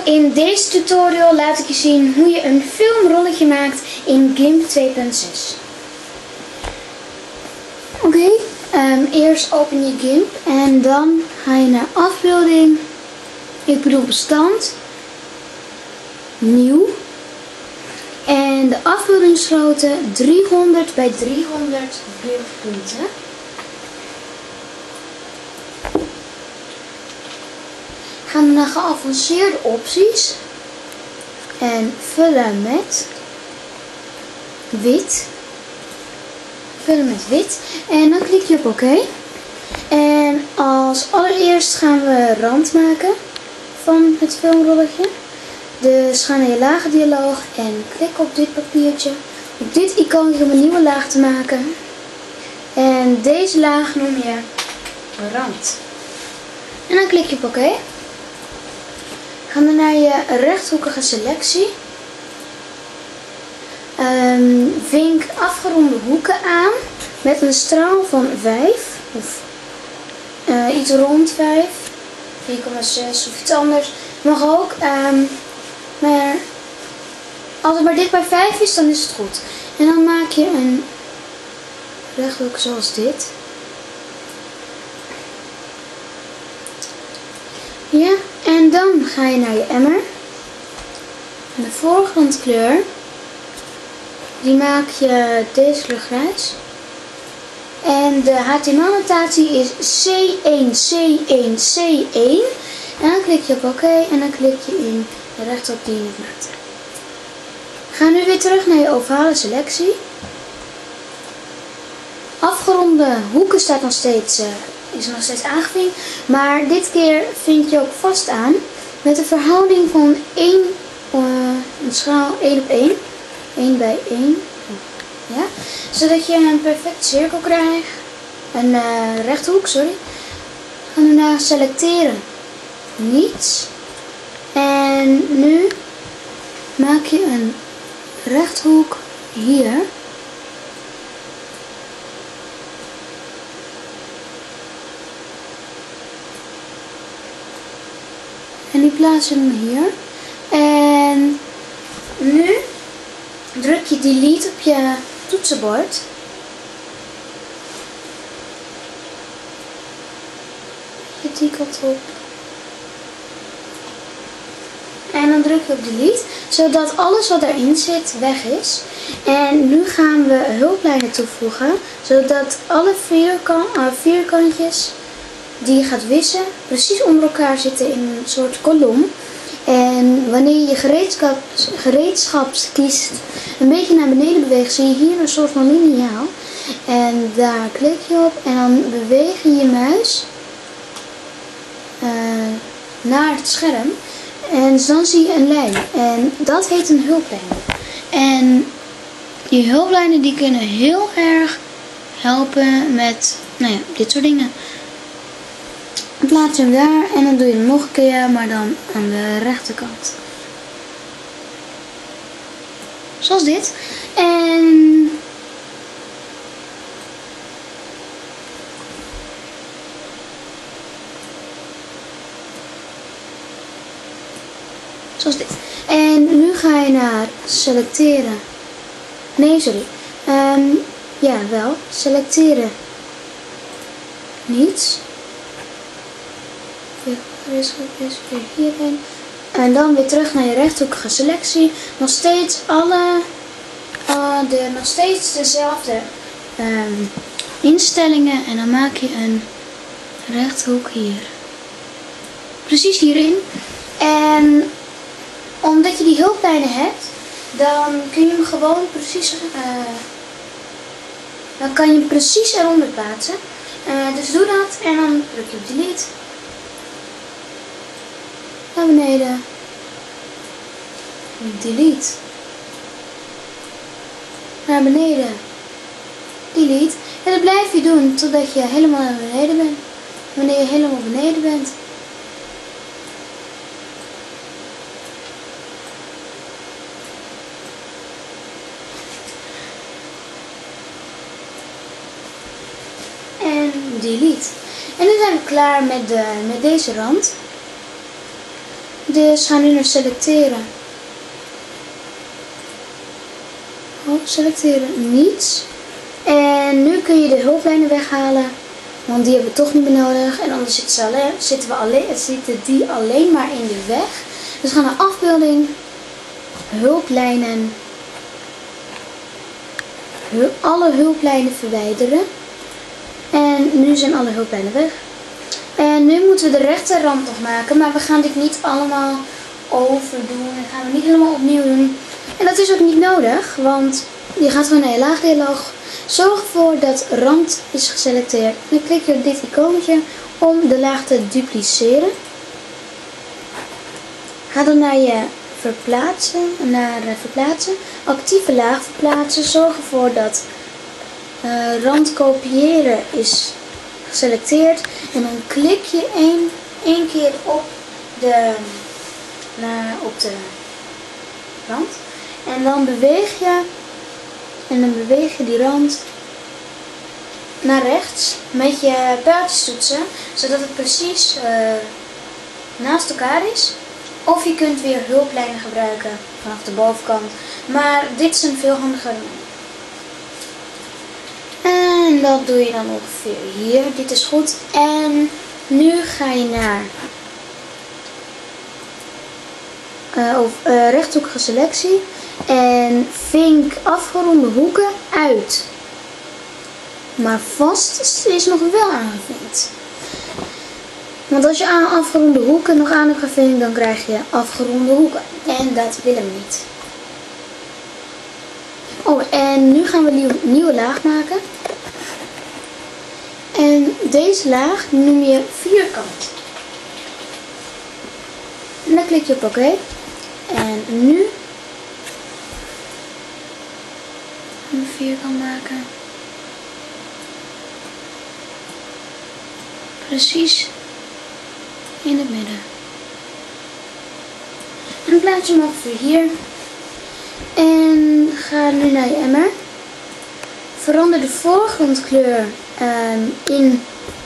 In deze tutorial laat ik je zien hoe je een filmrolletje maakt in GIMP 2.6. Oké, eerst open je GIMP en dan ga je naar afbeelding, ik bedoel bestand, nieuw. En de afbeeldingsgrootte 300 bij 300 beeldpunten. Gaan we naar geavanceerde opties en vullen met wit. Vullen met wit en dan klik je op oké. En als allereerst gaan we rand maken van het filmrolletje. Dus ga naar je lagendialoog en klik op dit papiertje, op dit icoontje om een nieuwe laag te maken. En deze laag noem je rand. En dan klik je op oké. Ga dan naar je rechthoekige selectie. Vink afgeronde hoeken aan met een straal van 5 of iets rond 5, 4,6 of iets anders. Mag ook, maar als het maar dicht bij 5 is, dan is het goed. En dan maak je een rechthoek zoals dit. Ja, en dan ga je naar je emmer. En de voorgrondkleur, die maak je deze kleur grijs. En de HTML-notatie is C1, C1, C1. En dan klik je op oké en dan klik je in de rechtop die je net maakte. Ga nu weer terug naar je ovale selectie. Afgeronde hoeken staat nog steeds, is nog steeds aangevinkt. Maar dit keer vink je ook vast aan met een verhouding van 1, een schaal 1 op 1. 1 bij 1. Ja? Zodat je een perfect cirkel krijgt. Een rechthoek, sorry. Gaan we naar selecteren. Niets. En nu maak je een rechthoek hier. En die plaats je hem hier. En nu druk je delete op je toetsenbord. Je tikelt op. En dan druk je op delete, zodat alles wat erin zit weg is. En nu gaan we hulplijnen toevoegen, zodat alle vierkantjes die je gaat wissen precies onder elkaar zitten in een soort kolom. En wanneer je gereedschap kiest, een beetje naar beneden beweegt, zie je hier een soort van liniaal. En daar klik je op en dan beweeg je je muis naar het scherm. En dan zie je een lijn. En dat heet een hulplijn. En die hulplijnen die kunnen heel erg helpen met, nou ja, dit soort dingen. Dan plaats je hem daar en dan doe je hem nog een keer, maar dan aan de rechterkant. Zoals dit. En zoals dit. En nu ga je naar selecteren. Nee, sorry. Ja, wel. Selecteren. Niets. Weer hierin. En dan weer terug naar je rechthoekige selectie. Nog steeds nog steeds dezelfde instellingen. En dan maak je een rechthoek hier. Precies hierin. En omdat je die hulplijnen hebt, dan kun je hem gewoon precies, dan kan je hem precies eronder plaatsen. Dus doe dat en dan druk je op delete. Naar beneden. Delete. Naar beneden. Delete. En dat blijf je doen totdat je helemaal naar beneden bent. Wanneer je helemaal beneden bent, delete. En nu zijn we klaar met deze rand. Dus ga nu naar selecteren. Oh, selecteren niets. En nu kun je de hulplijnen weghalen. Want die hebben we toch niet meer nodig. En anders zitten die alleen maar in de weg. Dus ga naar afbeelding. Hulplijnen. Alle hulplijnen verwijderen. En nu zijn alle hulplijnen weg. En nu moeten we de rechterrand nog maken. Maar we gaan dit niet allemaal overdoen. Dat gaan we niet helemaal opnieuw doen. En dat is ook niet nodig. Want je gaat gewoon naar je laagdialoog. Zorg ervoor dat rand is geselecteerd. Dan klik je op dit icoontje om de laag te dupliceren. Ga dan naar je verplaatsen. Actieve laag verplaatsen. Zorg ervoor dat rand kopiëren is geselecteerd. En dan klik je één keer op de rand. En dan beweeg je die rand naar rechts met je pijltjes toetsen, zodat het precies naast elkaar is. Of je kunt weer hulplijnen gebruiken vanaf de bovenkant. Maar dit is een veel handiger. En dat doe je dan ongeveer hier. Dit is goed. En nu ga je naar rechthoekige selectie. En vink afgeronde hoeken uit. Maar vast is nog wel aangevinkt. Want als je afgeronde hoeken nog aan hebt gevinkt, dan krijg je afgeronde hoeken. En dat willen we niet. Oh, en nu gaan we een nieuwe laag maken. En deze laag noem je vierkant. En dan klik je op oké. En nu een vierkant maken. Precies in het midden. En dan plaats je hem ongeveer hier. En ga nu naar je emmer. Verander de voorgrondkleur in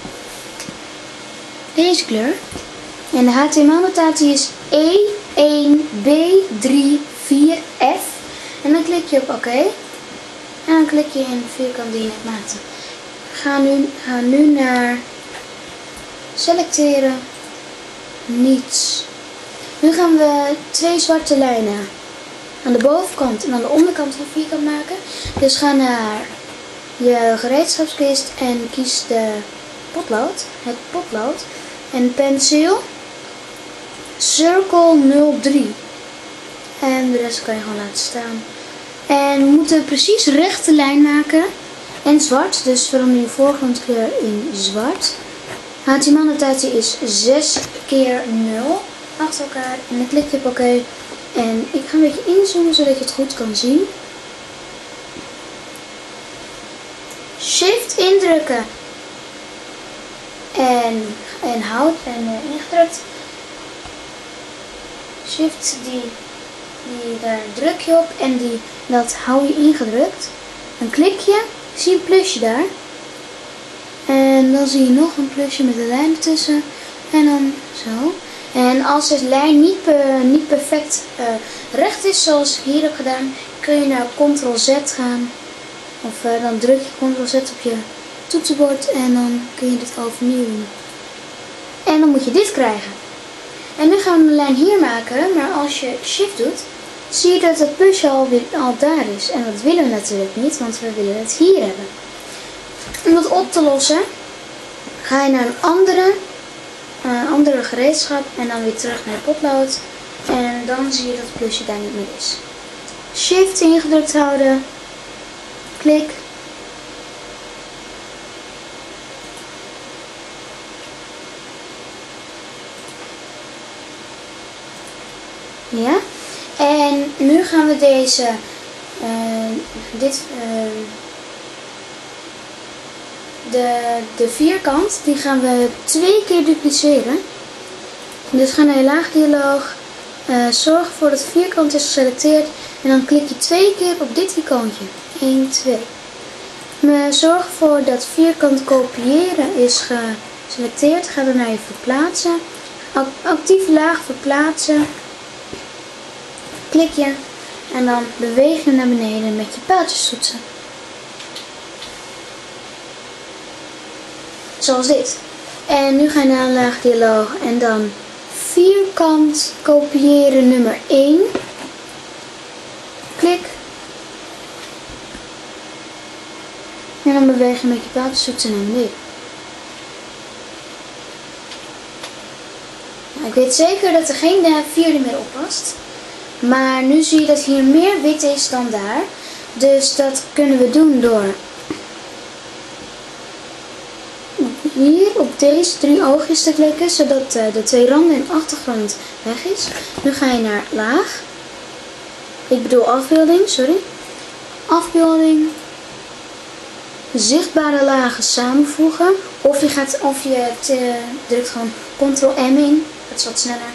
deze kleur. En de HTML-notatie is E1B34F. En dan klik je op oké. En dan klik je in de vierkant die je net maakte. Ga nu naar selecteren. Niets. Nu gaan we 2 zwarte lijnen aan de bovenkant en aan de onderkant van de vierkant maken. Dus ga naar je gereedschapskist en kies het potlood en penseel Circle 03. En de rest kan je gewoon laten staan. En we moeten precies rechte lijn maken en zwart, dus verander je voorgrondkleur in zwart. HTML-notatie is 6 keer 0 achter elkaar en dan klik je op oké. En ik ga een beetje inzoomen zodat je het goed kan zien. Shift indrukken en houd en ingedrukt. Shift daar druk je op en dat hou je ingedrukt. Dan klik je, zie je een plusje daar. En dan zie je nog een plusje met een lijn ertussen. En dan zo. En als de lijn niet perfect recht is zoals ik hier heb gedaan, kun je naar Ctrl-Z gaan. Of dan druk je Ctrl-Z op je toetsenbord en dan kun je dit overnieuw doen. En dan moet je dit krijgen. En nu gaan we een lijn hier maken, maar als je Shift doet, zie je dat het plusje al daar is. En dat willen we natuurlijk niet, want we willen het hier hebben. Om dat op te lossen, ga je naar een andere gereedschap en dan weer terug naar je potlood. En dan zie je dat het plusje daar niet meer is. Shift ingedrukt houden. Klik. Ja. En nu gaan we de vierkant, die gaan we 2 keer dupliceren. Dus ga naar je laagdialoog. Zorg ervoor dat de vierkant is geselecteerd. En dan klik je 2 keer op dit icoontje. 1, 2. Zorg ervoor dat vierkant kopiëren is geselecteerd. Ga dan naar je verplaatsen. actieve laag verplaatsen. Klik je en dan beweeg je naar beneden met je pijltjestoetsen. Zoals dit. En nu ga je naar een laag dialoog en dan vierkant kopiëren nummer 1. Klik. En dan beweeg je met je pijltjestoetsen naar beneden. Ik weet zeker dat er geen vierde meer op past. Maar nu zie je dat hier meer wit is dan daar. Dus dat kunnen we doen door hier op deze 3 oogjes te klikken. Zodat de 2 randen en achtergrond weg is. Nu ga je naar laag. Ik bedoel afbeelding, sorry. Afbeelding. Zichtbare lagen samenvoegen. Of je drukt gewoon Ctrl-M in. Dat is wat sneller.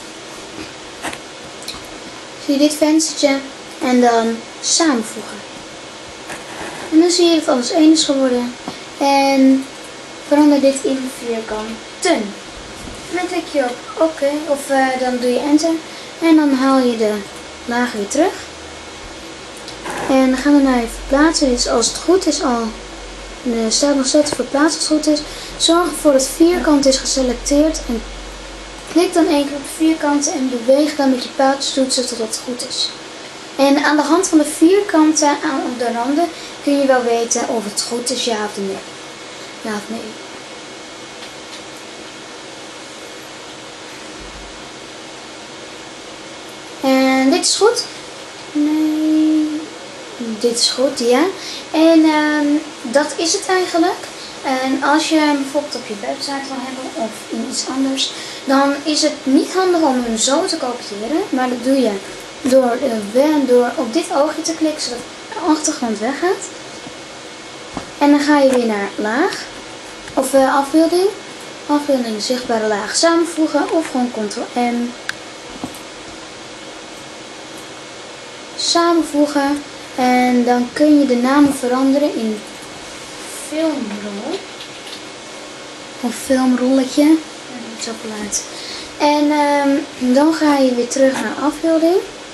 Zie je dit venstertje en dan samenvoegen. En dan zie je dat alles één is geworden. En verander dit in vierkanten. En dan klik je op oké, of dan doe je enter. En dan haal je de lagen weer terug. En dan gaan we naar je verplaatsen. Dus als het goed is al, er staat nog steeds verplaatsen als het goed is. Zorg ervoor dat vierkant is geselecteerd. En klik dan één keer op de vierkanten en beweeg dan met je pijltjestoetsen totdat het goed is. En aan de hand van de vierkanten op de randen kun je wel weten of het goed is, ja of nee. Ja of nee. En dit is goed. Nee. Dit is goed, ja. En dat is het eigenlijk. En als je hem bijvoorbeeld op je website wil hebben of in iets anders, dan is het niet handig om hem zo te kopiëren. Maar dat doe je door op dit oogje te klikken zodat de achtergrond weggaat. En dan ga je weer naar laag of afbeelding. Afbeelding zichtbare laag samenvoegen of gewoon Ctrl-M. Samenvoegen. En dan kun je de namen veranderen in filmrol. Een filmrolletje. Dat is zo geluid. En dan ga je weer terug naar afbeelding.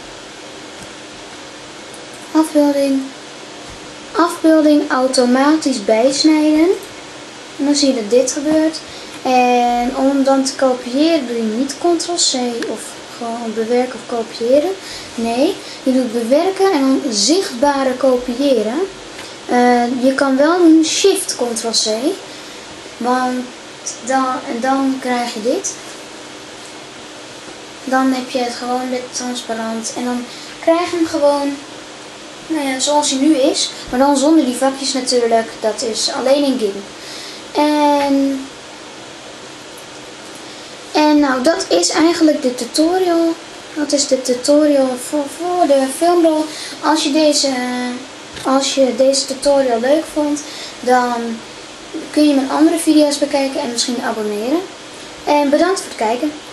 Afbeelding. Afbeelding automatisch bijsnijden. En dan zie je dat dit gebeurt. En om hem dan te kopiëren doe je niet Ctrl-C of gewoon bewerken of kopiëren. Nee, je doet bewerken en dan zichtbare kopiëren. Je kan wel doen Shift Ctrl-C. Want dan krijg je dit. Dan heb je het gewoon dit transparant. En dan krijg je hem gewoon zoals hij nu is. Maar dan zonder die vakjes natuurlijk. Dat is alleen in GIMP. En nou, dat is eigenlijk de tutorial. Dat is de tutorial voor de filmrol. Als je deze tutorial leuk vond, dan kun je mijn andere video's bekijken en misschien abonneren. En bedankt voor het kijken.